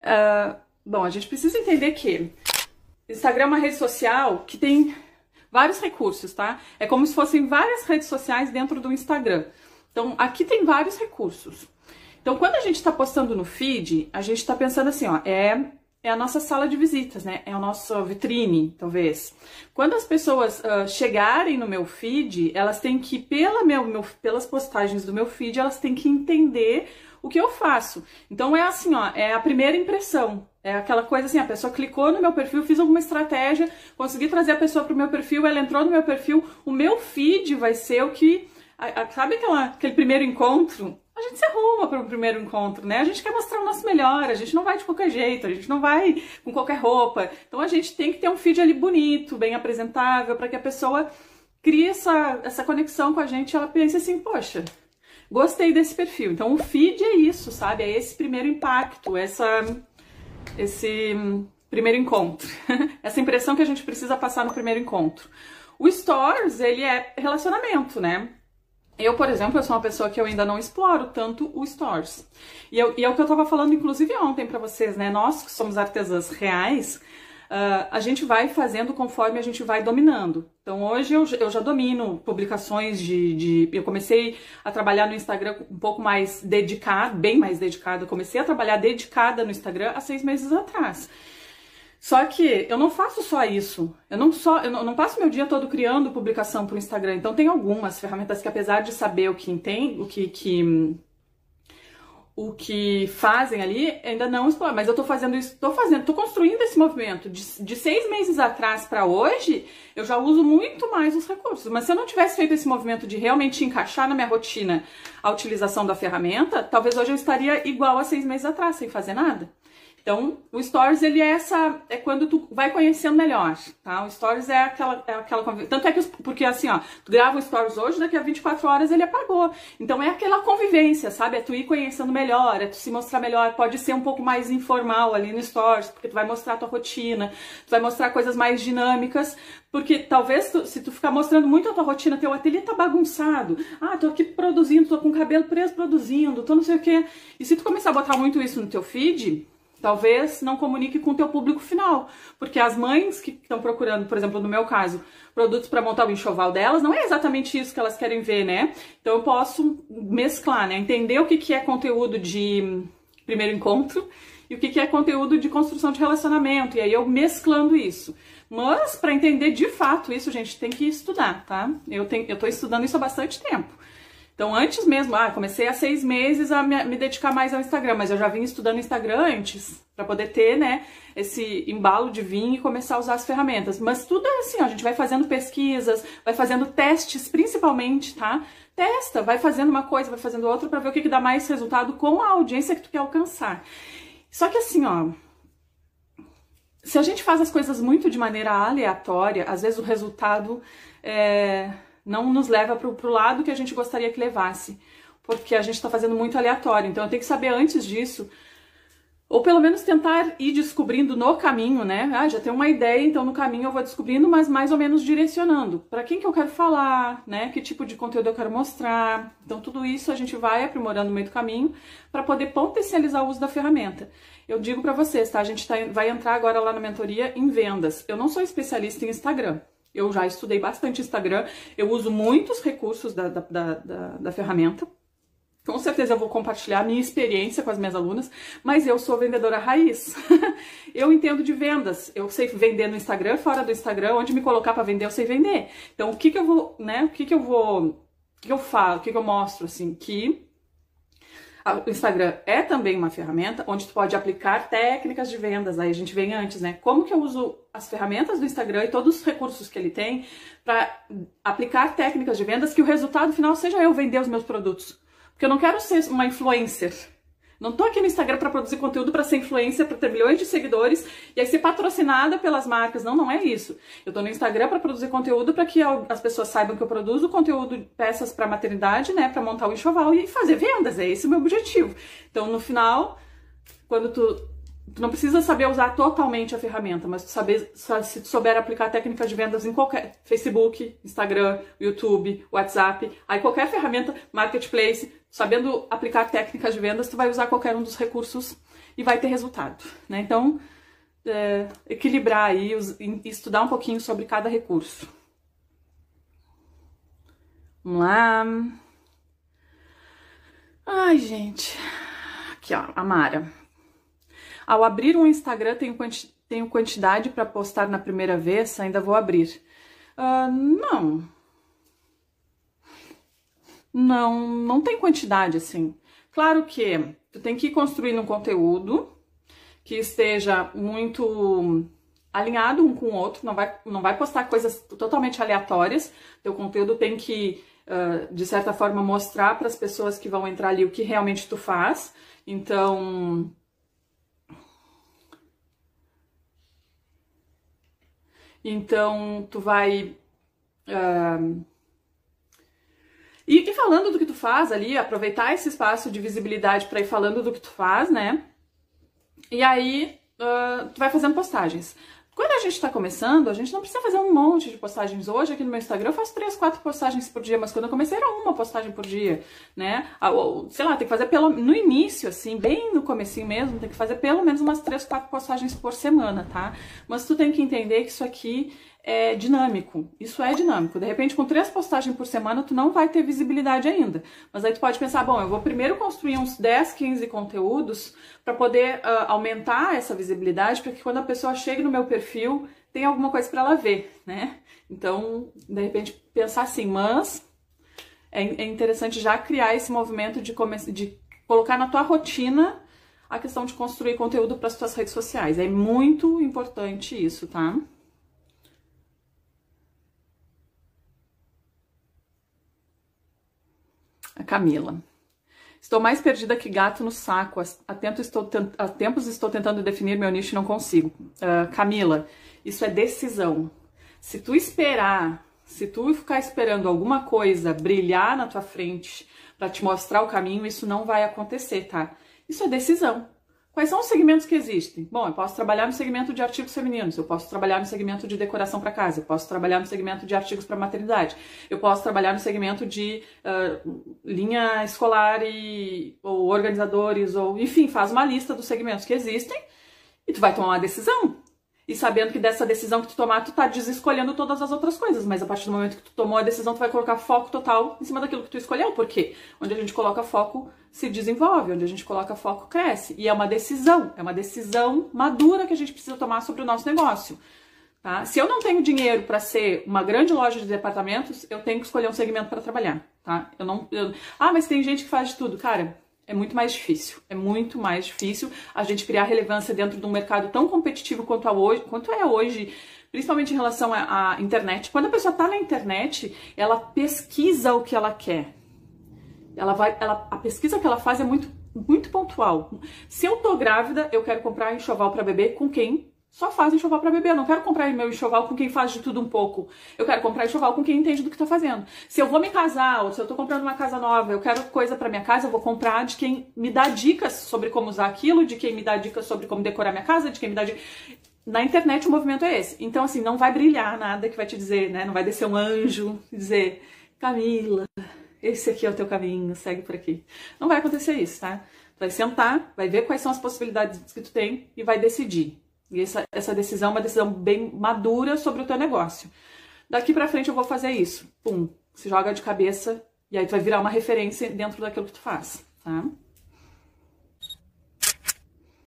Bom, a gente precisa entender que Instagram é uma rede social que tem vários recursos, tá? É como se fossem várias redes sociais dentro do Instagram. Então, aqui tem vários recursos. Então, quando a gente está postando no feed, a gente está pensando assim, ó, é a nossa sala de visitas, né? É a nossa vitrine, talvez. Quando as pessoas chegarem no meu feed, elas têm que, pelas postagens do meu feed, elas têm que entender o que eu faço. Então é assim, ó, é a primeira impressão. É aquela coisa assim, a pessoa clicou no meu perfil, fiz alguma estratégia, consegui trazer a pessoa pro meu perfil, ela entrou no meu perfil, o meu feed vai ser o que... Sabe aquele primeiro encontro? A gente se arruma para o primeiro encontro, né? A gente quer mostrar o nosso melhor, a gente não vai de qualquer jeito, a gente não vai com qualquer roupa. Então a gente tem que ter um feed ali bonito, bem apresentável, para que a pessoa crie essa conexão com a gente e ela pense assim, poxa, gostei desse perfil. Então o feed é isso, sabe? É esse primeiro impacto, esse primeiro encontro. Essa impressão que a gente precisa passar no primeiro encontro. O Stories, ele é relacionamento, né? Eu, por exemplo, eu sou uma pessoa que eu ainda não exploro tanto o Stories. E é o que eu tava falando, inclusive, ontem pra vocês, né? Nós, que somos artesãs reais, a gente vai fazendo conforme a gente vai dominando. Então, hoje eu já domino publicações Eu comecei a trabalhar no Instagram um pouco mais dedicada, bem mais dedicada. Eu comecei a trabalhar dedicada no Instagram há 6 meses atrás. Só que eu não faço só isso, eu não passo meu dia todo criando publicação para o Instagram. Então tem algumas ferramentas que, apesar de saber o que fazem ali, ainda não exploro. Mas eu tô fazendo isso, tô construindo esse movimento. De 6 meses atrás para hoje, eu já uso muito mais os recursos. Mas se eu não tivesse feito esse movimento de realmente encaixar na minha rotina a utilização da ferramenta, talvez hoje eu estaria igual a 6 meses atrás, sem fazer nada. Então, o Stories, ele é quando tu vai conhecendo melhor, tá? O Stories é aquela tanto é que, porque assim, ó, tu grava o Stories hoje, daqui a 24 horas ele apagou. Então, é aquela convivência, sabe? É tu ir conhecendo melhor, é tu se mostrar melhor, pode ser um pouco mais informal ali no Stories, porque tu vai mostrar a tua rotina, tu vai mostrar coisas mais dinâmicas, porque talvez, se tu ficar mostrando muito a tua rotina, teu ateliê tá bagunçado, tô aqui produzindo, tô com o cabelo preso produzindo, tô não sei o quê, e se tu começar a botar muito isso no teu feed, talvez não comunique com o teu público final, porque as mães que estão procurando, por exemplo, no meu caso, produtos para montar o enxoval delas, não é exatamente isso que elas querem ver, né? Então eu posso mesclar, né? Entender o que é conteúdo de primeiro encontro e o que é conteúdo de construção de relacionamento, e aí eu mesclando isso. Mas para entender de fato isso, gente, tem que estudar, tá? Eu tô estudando isso há bastante tempo. Então, antes mesmo, comecei há 6 meses a me dedicar mais ao Instagram, mas eu já vim estudando Instagram antes, para poder ter, né, esse embalo de vir e começar a usar as ferramentas. Mas tudo é assim, ó, a gente vai fazendo pesquisas, vai fazendo testes, principalmente, tá? Testa, vai fazendo uma coisa, vai fazendo outra, para ver o que dá mais resultado com a audiência que tu quer alcançar. Só que assim, ó, se a gente faz as coisas muito de maneira aleatória, às vezes o resultado não nos leva pro lado que a gente gostaria que levasse, porque a gente está fazendo muito aleatório. Então eu tenho que saber antes disso, ou pelo menos tentar ir descobrindo no caminho, né? Já tenho uma ideia, então no caminho eu vou descobrindo, mas mais ou menos direcionando. Para quem que eu quero falar, né? Que tipo de conteúdo eu quero mostrar. Então tudo isso a gente vai aprimorando no meio do caminho para poder potencializar o uso da ferramenta. Eu digo para vocês, tá? A gente vai entrar agora lá na mentoria em vendas. Eu não sou especialista em Instagram. Eu já estudei bastante Instagram, eu uso muitos recursos da ferramenta. Com certeza eu vou compartilhar a minha experiência com as minhas alunas, mas eu sou vendedora raiz. Eu entendo de vendas, eu sei vender no Instagram, fora do Instagram, onde me colocar para vender, eu sei vender. Então o que eu vou, né, o que eu falo, o que eu mostro, assim, que o Instagram é também uma ferramenta onde tu pode aplicar técnicas de vendas. Aí a gente vem antes, né? Como que eu uso as ferramentas do Instagram e todos os recursos que ele tem para aplicar técnicas de vendas que o resultado final seja eu vender os meus produtos. Porque eu não quero ser uma influencer. Não tô aqui no Instagram para produzir conteúdo para ser influencer, para ter milhões de seguidores e aí ser patrocinada pelas marcas. Não, não é isso. Eu tô no Instagram para produzir conteúdo para que as pessoas saibam que eu produzo conteúdo, peças para maternidade, né, para montar o enxoval e fazer vendas. É esse o meu objetivo. Então, no final, quando tu não precisa saber usar totalmente a ferramenta, mas se tu souber aplicar técnicas de vendas em qualquer Facebook, Instagram, YouTube, WhatsApp, aí qualquer ferramenta, marketplace, sabendo aplicar técnicas de vendas, tu vai usar qualquer um dos recursos e vai ter resultado, né? Então, equilibrar aí e estudar um pouquinho sobre cada recurso. Vamos lá. Ai, gente. Aqui, ó, a Mara. Ao abrir um Instagram, tenho quantidade para postar na primeira vez? Ainda vou abrir. Não. Não tem quantidade, assim. Claro que tu tem que ir construindo um conteúdo que esteja muito alinhado um com o outro, não vai postar coisas totalmente aleatórias. Teu conteúdo tem que, de certa forma, mostrar para as pessoas que vão entrar ali o que realmente tu faz. Então, tu vai ir falando do que tu faz ali, aproveitar esse espaço de visibilidade para ir falando do que tu faz, né? E aí, tu vai fazendo postagens. Quando a gente tá começando, a gente não precisa fazer um monte de postagens. Hoje, aqui no meu Instagram, eu faço 3, 4 postagens por dia, mas quando eu comecei era uma postagem por dia, né? Sei lá, tem que fazer no início, assim, bem no comecinho mesmo, tem que fazer pelo menos umas 3, 4 postagens por semana, tá? Mas tu tem que entender que isso aqui é dinâmico. Isso é dinâmico. De repente, com 3 postagens por semana, tu não vai ter visibilidade ainda. Mas aí tu pode pensar, bom, eu vou primeiro construir uns 10, 15 conteúdos para poder aumentar essa visibilidade, para que quando a pessoa chegue no meu perfil, tenha alguma coisa para ela ver, né? Então, de repente, pensar assim, mas é interessante já criar esse movimento de colocar na tua rotina a questão de construir conteúdo para as tuas redes sociais. É muito importante isso, tá? A Camila. Estou mais perdida que gato no saco. Há tempos estou tentando definir meu nicho e não consigo. Camila, isso é decisão. Se tu ficar esperando alguma coisa brilhar na tua frente para te mostrar o caminho, isso não vai acontecer, tá? Isso é decisão. Quais são os segmentos que existem? Bom, eu posso trabalhar no segmento de artigos femininos, eu posso trabalhar no segmento de decoração para casa, eu posso trabalhar no segmento de artigos para maternidade, eu posso trabalhar no segmento de linha escolar ou organizadores, ou enfim, faz uma lista dos segmentos que existem e tu vai tomar uma decisão. E sabendo que dessa decisão que tu tomar, tu tá desescolhendo todas as outras coisas, mas a partir do momento que tu tomou a decisão, tu vai colocar foco total em cima daquilo que tu escolheu, porque onde a gente coloca foco se desenvolve, onde a gente coloca foco cresce, e é uma decisão madura que a gente precisa tomar sobre o nosso negócio, tá? Se eu não tenho dinheiro para ser uma grande loja de departamentos, eu tenho que escolher um segmento para trabalhar, tá? Mas tem gente que faz de tudo, cara. É muito mais difícil a gente criar relevância dentro de um mercado tão competitivo quanto é hoje, principalmente em relação à internet. Quando a pessoa está na internet, ela pesquisa o que ela quer. A pesquisa que ela faz é muito, muito pontual. Se eu tô grávida, eu quero comprar enxoval para bebê com quem só faz enxoval para bebê. Eu não quero comprar meu enxoval com quem faz de tudo um pouco. Eu quero comprar enxoval com quem entende do que tá fazendo. Se eu vou me casar, ou se eu tô comprando uma casa nova, eu quero coisa para minha casa, eu vou comprar de quem me dá dicas sobre como usar aquilo, de quem me dá dicas sobre como decorar minha casa, de quem me dá dicas... Na internet o movimento é esse. Então, assim, não vai brilhar nada que vai te dizer, né? Não vai descer um anjo e dizer, Camila, esse aqui é o teu caminho, segue por aqui. Não vai acontecer isso, tá? Tu vai sentar, vai ver quais são as possibilidades que tu tem e vai decidir. E essa decisão é uma decisão bem madura sobre o teu negócio. Daqui pra frente eu vou fazer isso. Pum, se joga de cabeça e aí tu vai virar uma referência dentro daquilo que tu faz, tá?